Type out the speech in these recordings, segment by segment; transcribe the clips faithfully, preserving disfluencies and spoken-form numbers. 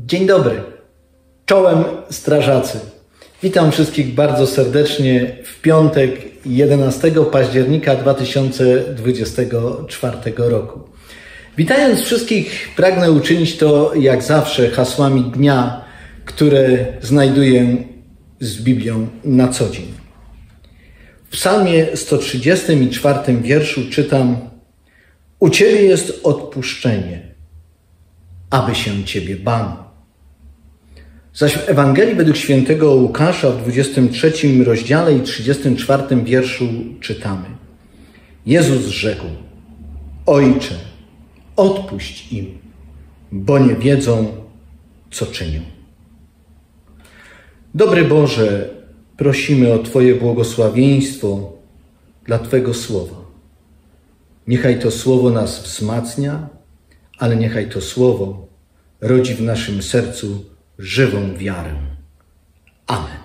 Dzień dobry, czołem strażacy. Witam wszystkich bardzo serdecznie w piątek jedenastego października dwa tysiące dwudziestego czwartego roku. Witając wszystkich, pragnę uczynić to jak zawsze hasłami dnia, które znajduję z Biblią na co dzień. W psalmie sto trzydziestym czwartym wierszu czytam: U Ciebie jest odpuszczenie, aby się Ciebie bano. Zaś w Ewangelii według świętego Łukasza w dwudziestym trzecim rozdziale i trzydziestym czwartym wierszu czytamy: Jezus rzekł: Ojcze, odpuść im, bo nie wiedzą, co czynią. Dobry Boże, prosimy o Twoje błogosławieństwo dla Twego słowa. Niechaj to słowo nas wzmacnia, ale niechaj to słowo rodzi w naszym sercu żywą wiarę. Amen.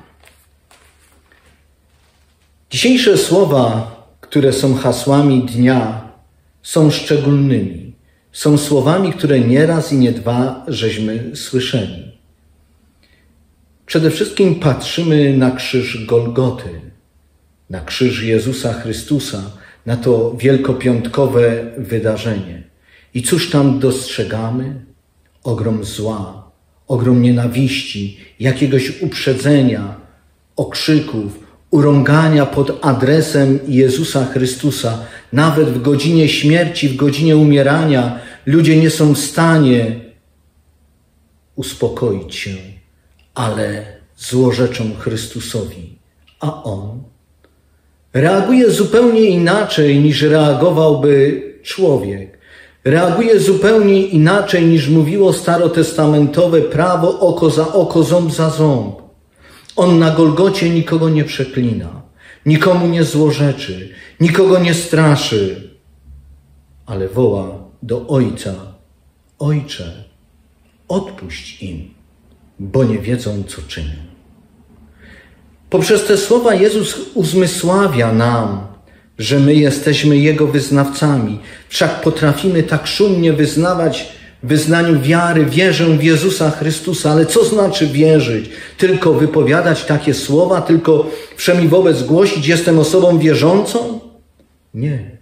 Dzisiejsze słowa, które są hasłami dnia, są szczególnymi. Są słowami, które nie raz i nie dwa żeśmy słyszeli. Przede wszystkim patrzymy na krzyż Golgoty, na krzyż Jezusa Chrystusa, na to wielkopiątkowe wydarzenie. I cóż tam dostrzegamy? Ogrom zła, ogrom nienawiści, jakiegoś uprzedzenia, okrzyków, urągania pod adresem Jezusa Chrystusa. Nawet w godzinie śmierci, w godzinie umierania ludzie nie są w stanie uspokoić się, ale złorzeczą Chrystusowi. A On reaguje zupełnie inaczej, niż reagowałby człowiek. Reaguje zupełnie inaczej, niż mówiło starotestamentowe prawo: oko za oko, ząb za ząb. On na Golgocie nikogo nie przeklina, nikomu nie złorzeczy, nikogo nie straszy, ale woła do Ojca: Ojcze, odpuść im, bo nie wiedzą, co czynią. Poprzez te słowa Jezus uzmysławia nam, że my jesteśmy Jego wyznawcami. Wszak potrafimy tak szumnie wyznawać w wyznaniu wiary: wierzę w Jezusa Chrystusa. Ale co znaczy wierzyć? Tylko wypowiadać takie słowa? Tylko wszemi wobec głosić: jestem osobą wierzącą? Nie.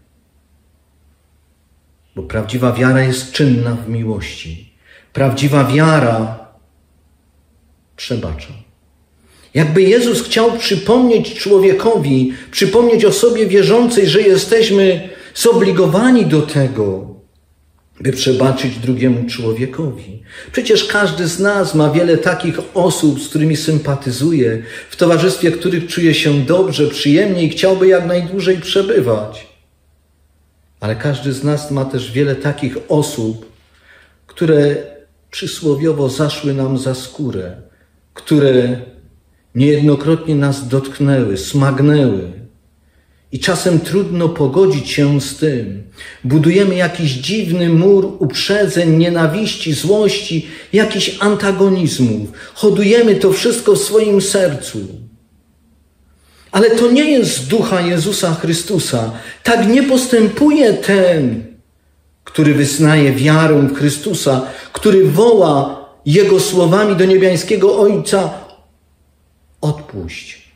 Bo prawdziwa wiara jest czynna w miłości. Prawdziwa wiara przebacza. Jakby Jezus chciał przypomnieć człowiekowi, przypomnieć osobie wierzącej, że jesteśmy zobligowani do tego, by przebaczyć drugiemu człowiekowi. Przecież każdy z nas ma wiele takich osób, z którymi sympatyzuje, w towarzystwie których czuje się dobrze, przyjemnie i chciałby jak najdłużej przebywać. Ale każdy z nas ma też wiele takich osób, które przysłowiowo zaszły nam za skórę, które niejednokrotnie nas dotknęły, smagnęły. I czasem trudno pogodzić się z tym. Budujemy jakiś dziwny mur uprzedzeń, nienawiści, złości, jakichś antagonizmów. Hodujemy to wszystko w swoim sercu. Ale to nie jest z ducha Jezusa Chrystusa. Tak nie postępuje ten, który wyznaje wiarę w Chrystusa, który woła Jego słowami do niebiańskiego Ojca: odpuść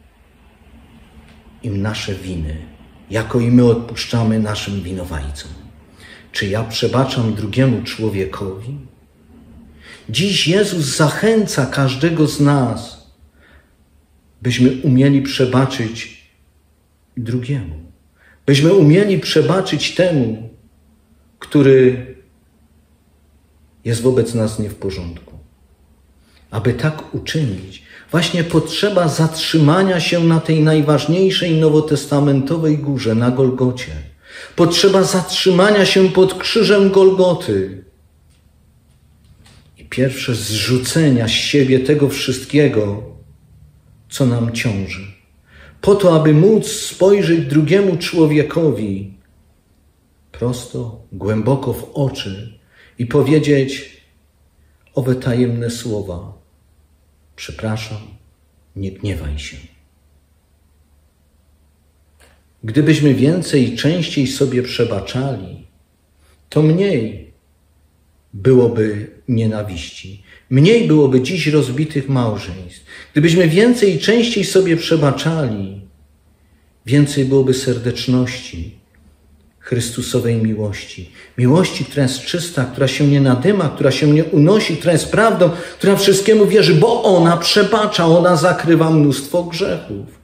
im nasze winy, jako i my odpuszczamy naszym winowajcom. Czy ja przebaczam drugiemu człowiekowi? Dziś Jezus zachęca każdego z nas, byśmy umieli przebaczyć drugiemu. Byśmy umieli przebaczyć temu, który jest wobec nas nie w porządku. Aby tak uczynić, właśnie potrzeba zatrzymania się na tej najważniejszej nowotestamentowej górze, na Golgocie. Potrzeba zatrzymania się pod krzyżem Golgoty. I pierwsze zrzucenia z siebie tego wszystkiego, co nam ciąży. Po to, aby móc spojrzeć drugiemu człowiekowi prosto, głęboko w oczy i powiedzieć owe tajemne słowa: przepraszam, nie gniewaj się. Gdybyśmy więcej i częściej sobie przebaczali, to mniej byłoby nienawiści. Mniej byłoby dziś rozbitych małżeństw. Gdybyśmy więcej i częściej sobie przebaczali, więcej byłoby serdeczności, Chrystusowej miłości. Miłości, która jest czysta, która się nie nadyma, która się nie unosi, która jest prawdą, która wszystkiemu wierzy, bo ona przebacza, ona zakrywa mnóstwo grzechów.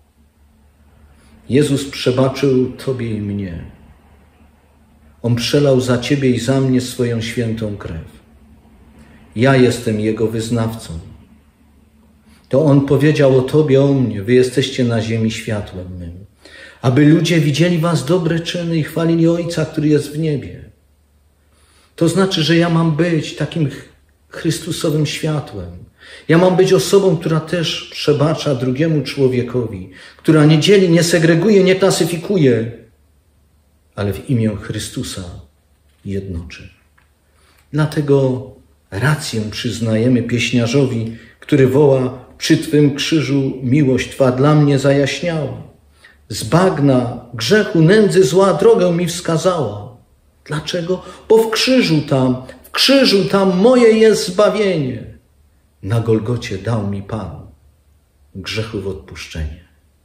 Jezus przebaczył Tobie i mnie. On przelał za Ciebie i za mnie swoją świętą krew. Ja jestem Jego wyznawcą. To On powiedział o Tobie, o mnie, wy jesteście na ziemi światłem mym. Aby ludzie widzieli was dobre czyny i chwalili Ojca, który jest w niebie. To znaczy, że ja mam być takim Chrystusowym światłem. Ja mam być osobą, która też przebacza drugiemu człowiekowi, która nie dzieli, nie segreguje, nie klasyfikuje, ale w imię Chrystusa jednoczy. Dlatego rację przyznajemy pieśniarzowi, który woła: przy Twym krzyżu miłość Twa dla mnie zajaśniała. Z bagna grzechu, nędzy zła drogę mi wskazała. Dlaczego? Bo w krzyżu tam, w krzyżu tam moje jest zbawienie. Na Golgocie dał mi Pan grzechów odpuszczenie.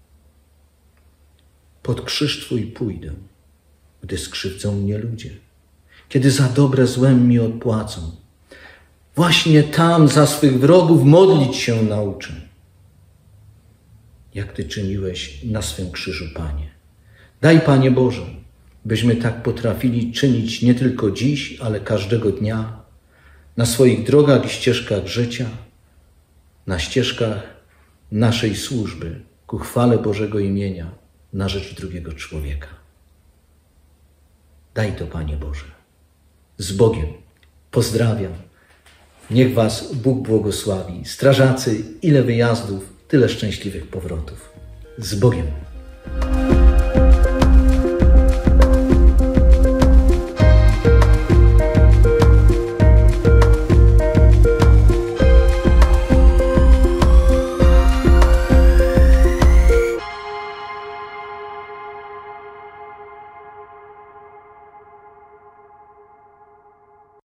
Pod krzyż Twój pójdę, gdy skrzywdzą mnie ludzie, kiedy za dobre złem mi odpłacą. Właśnie tam za swych wrogów modlić się nauczę, jak Ty czyniłeś na swym krzyżu, Panie. Daj, Panie Boże, byśmy tak potrafili czynić nie tylko dziś, ale każdego dnia, na swoich drogach i ścieżkach życia, na ścieżkach naszej służby ku chwale Bożego imienia na rzecz drugiego człowieka. Daj to, Panie Boże. Z Bogiem. Pozdrawiam. Niech was Bóg błogosławi. Strażacy, ile wyjazdów, tyle szczęśliwych powrotów. Z Bogiem.